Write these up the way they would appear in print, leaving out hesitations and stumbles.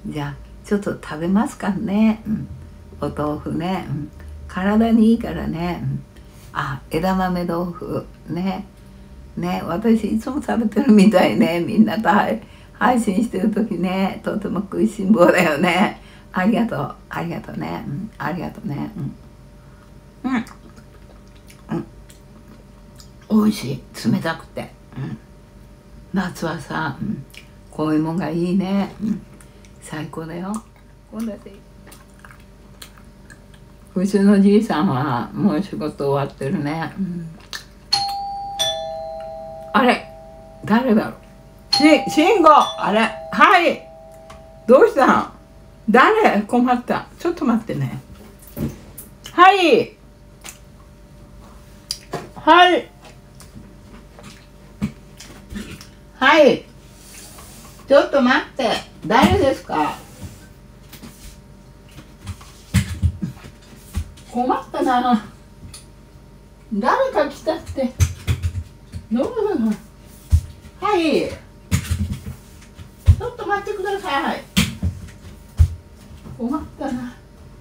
じゃあちょっと食べますかね、お豆腐ね、体にいいからね、枝豆豆腐ね、私いつも食べてるみたいね。みんなと配信してる時ね、とても食いしん坊だよね。ありがとう、ありがとうね、ありがとうね。美味しい、冷たくて、夏はさ、こういうもんがいいね、最高だよ。うちのじいさんはもう仕事終わってるね。あれ誰だろう。慎吾、あれ、はい、どうしたん？誰？困った。ちょっと待ってね。はいはいはい、ちょっと待って、誰ですか？困ったな。誰か来たって。どうぞ。はい、ちょっと待ってください。困ったな。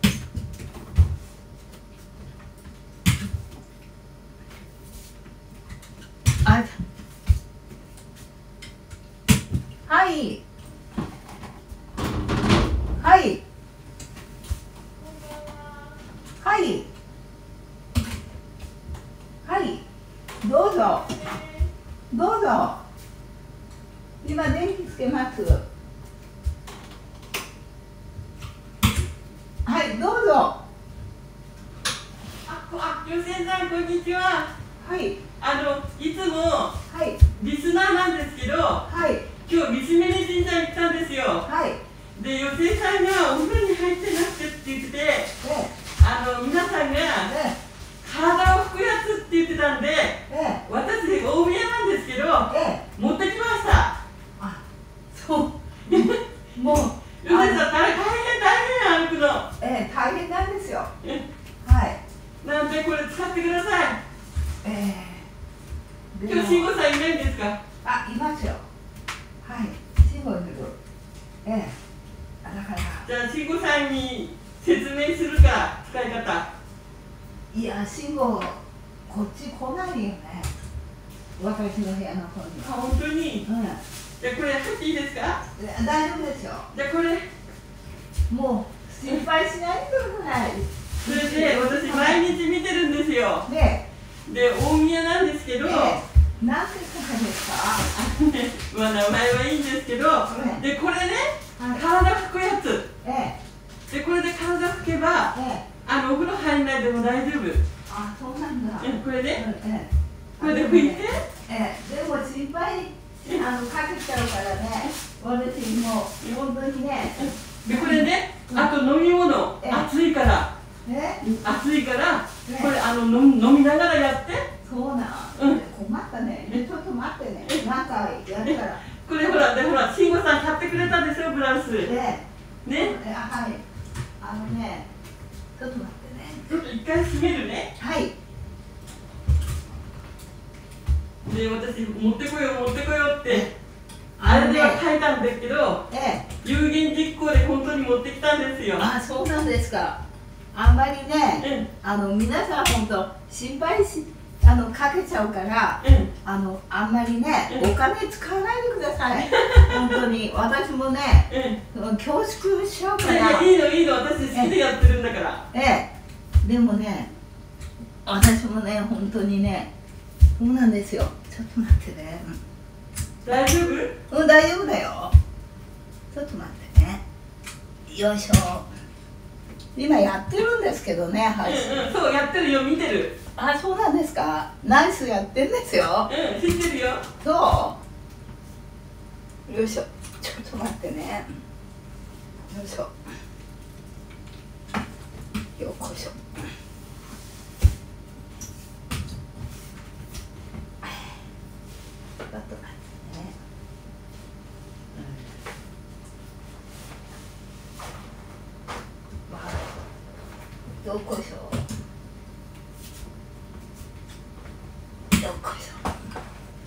はいはいはいはい、どうぞどうぞ。今電気つけます。はい、どうぞ。 吉江さん、こんにちは。 はい、 いつもリスナーなんですけど、今日三峯神社行ったんですよ。で、吉江さんがお風呂に入ってなくてって言ってて、皆さんが体を拭くやつって言ってたんで、私大宮なんですけど、持ってきました。 もう吉江さん、大変歩くの。 大変なんですよ。 なんでこれ使ってください。今日慎吾さんいないんですか？ いますよ。慎吾いる。だからじゃあ慎吾さんに説明するか、使い方。 いや、慎吾こっち来ないよね、私の部屋の方には。 本当に？じゃあこれ入っていいですか？ 大丈夫ですよ。 じゃあこれもう心配しないでください。 それで私毎日見てるんですよ。で、大宮なんですけど、 何て方ですか？ 名前はいいんですけど、で、これね、体拭くやつ。で、これで体拭けば、お風呂入んないでも大丈夫。 そうなんだ。 これでこれで拭いて。 でも心配かけちゃうからね、私もう本当にね。 で、これね、あと飲み物、熱いから、これ飲みながらやって。 そうなん。困ったね。ちょっと待ってね。なんかやるから。 これほら、慎吾さん買ってくれたでしょ、ブラウス。ね。ちょっと待ってね。 ちょっと一回閉めるね。で、私、持ってこようって、あれでは書いたんですけど、有言実行で本当に持ってきたんですよ。 そうなんですか。あんまりね、皆さん本当心配かけちゃうから、あんまりね、お金使わないでください。本当に私もね、恐縮しちゃうから。 いいの、私好きでやってるんだから。 でもね、私もね、本当にね、そうなんですよ。ちょっと待ってね。 大丈夫？ 大丈夫だよ。ちょっと待ってね。よいしょ。今やってるんですけどね、 そうやってるよ、見てる。 そうなんですか。ナイスやってんですよ。 知ってるよ。 そう。よいしょ。ちょっと待ってね。よいしょ。よっこいしょ。ちょっと待ってね。よっこいしょ。よっこいしょ。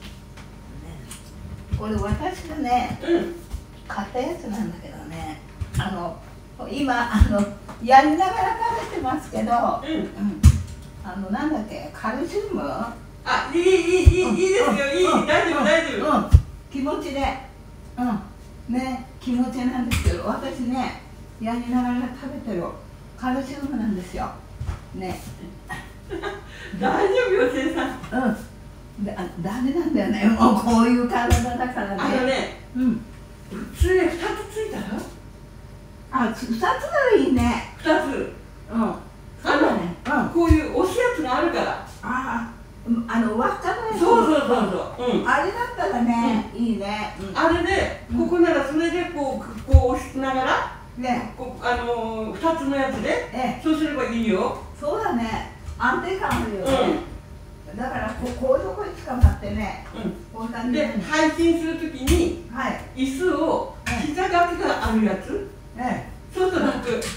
これ私がね、買ったやつなんだけどね。 今やりながら食べてますけど、なんだっけ、カルシウム。 いいですよ、大丈夫大丈夫。 気持ちで、ね、気持ちなんですけど、私ね、やりながら食べてるカルシウムなんですよ。ね。 大丈夫よ、せいさん。 ダメなんだよね、もうこういう体だからね。 普通ね、2つついたら 2つならいいね。 2つ。 そうだね。 こういう押すやつがあるから。 輪っかのやつ。 そう。 あれだったらね、いいね。 あれで、ここならそれでこう押しながら、2つのやつで、そうすればいいよ。 そうだね。安定感あるよね。だからこういうとこに捕まってね。 で、配信するときに、椅子を膝掛けがあるやつ。そうすると楽。そう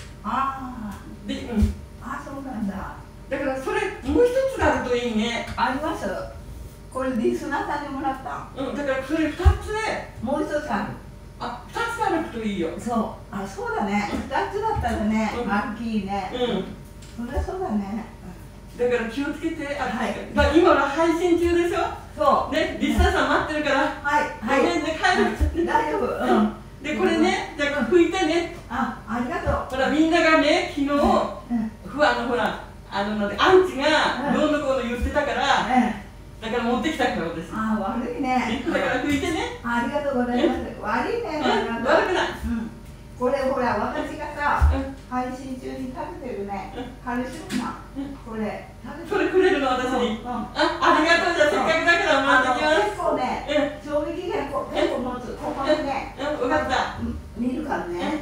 なんだ。 だからそれもう一つがあるといいね。 あります。これリスナーさんにもらった。 だからそれ2つでもう一つある。 2つあるといいよ。 そうだね。2つだったらね、大きいね。そりゃそうだね。 だから気をつけて。今の配信中でしょ。 そうね、リスナーさん待ってるから。ごめんね、帰る。 大丈夫。 で、これね、じゃあ拭いてね。 ありがとう。 ほら、みんながね、昨日ほら、アンチがどうのこうの言ってたから、だから持ってきたから私。 悪いね。 だから拭いてね。 ありがとうございます。悪いね。 悪くない。 これほら、私がさ、配信中に食べてるね、カルシウムな。これそれくれるの、私に。ありがとう。じゃあせっかくだからもらってきます。 結構ね、賞味期限結構持つ。ここにね、 分かった。 見るからね。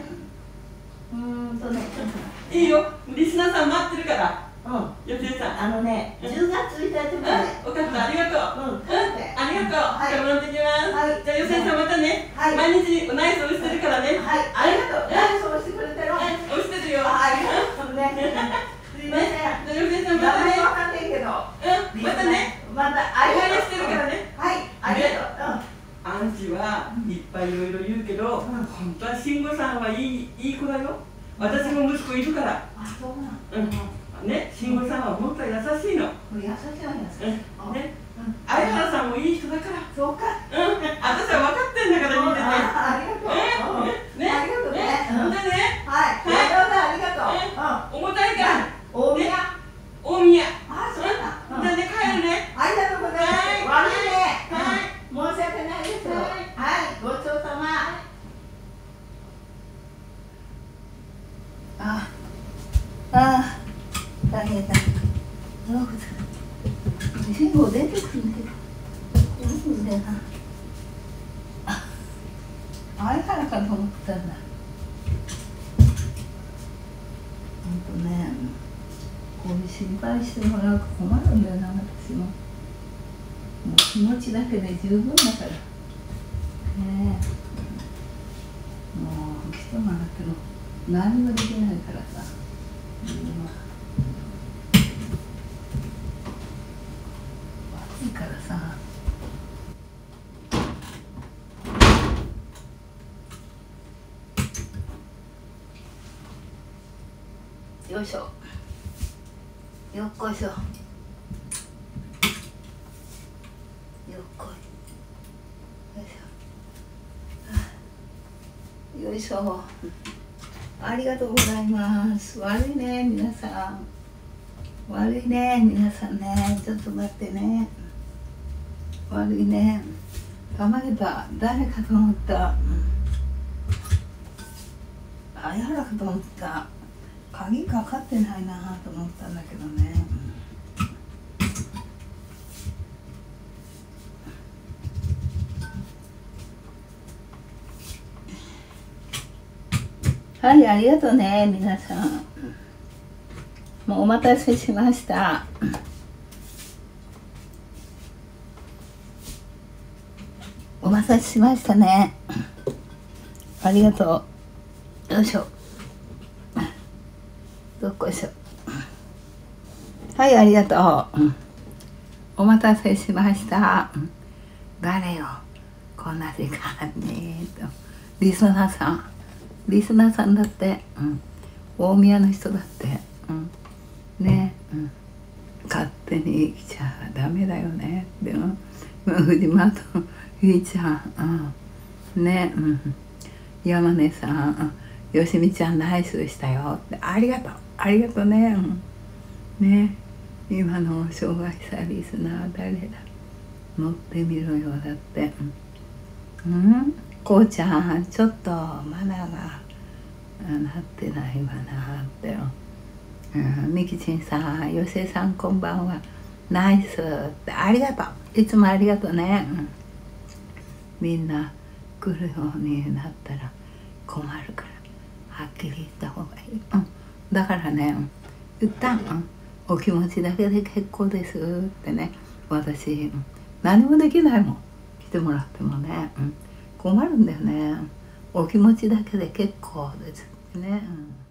いいよ、リスナーさん待ってるから。よせいさん。 10月1日まで。 分かった、ありがとう。ありがとう。じゃあもらってきます。じゃあよせいさんまたね。毎日ナイスをしてるからね。 ありがとう。ナイスをしてくれてる。 押してるよ。 ありがとうね。すいません。 よせいさんまたね。 わかんないけど。 またね。 またありがとう。 してるからね。 ありがとう。 アンチはいっぱいいろいろ言うけど、本当は慎吾さんはいい子だよ。私も息子いるから。 そうなんね、慎吾さんは本当は優しいの。 優しいね、相原さんもいい人だから。 そうか。 私は分かってんだから見てて。 ありがとう。 ね、 ありがとうね。 本当ね。 ありがとう。 重たいから。 大宮。 大宮。 そうだ。 じゃあね、帰るね。 ありがとうございます。悪いね。申し訳ないです。ごちそうさま。大変だ。信号出てくるんだよ。出るんだよな。相原かと思ったんだ。こういう心配してもらうと困るんだよな、私も。もう気持ちだけで十分だから。もう人がなくても何もできないからさ。暑いからさ。よいしょ。よっこいしょ。よっこい。よいしょ。ありがとうございます。悪いね、皆さん。悪いね、皆さんね。ちょっと待ってね。悪いね。たまげた。誰かと思った。相原かと思った。鍵かかってないなと思ったんだけどね。はい、ありがとうね、皆さん。もうお待たせしました。お待たせしましたね。ありがとう。よいしょ。どっこいしょ。はい、ありがとう。お待たせしました。誰よ、こんな時間にと。リスナーさん、 リスナーさんだって、大宮の人だって、ね、勝手に来ちゃダメだよね。でも藤間とゆいちゃん、ね、山根さん、よしみちゃんナイスしたよって、ありがとうね。ね、今の障害者リスナー誰だ、乗ってみろよだって。こうちゃんちょっとマナーがなってないわなって。みきちんさん、よせさんこんばんは、ナイスって、ありがとう、いつもありがとうね。みんな来るようになったら困るからはっきり言った方がいい。だからね、一旦、お気持ちだけで結構ですってね。私何もできないもん、来てもらってもね、困るんだよね。お気持ちだけで結構ですってね。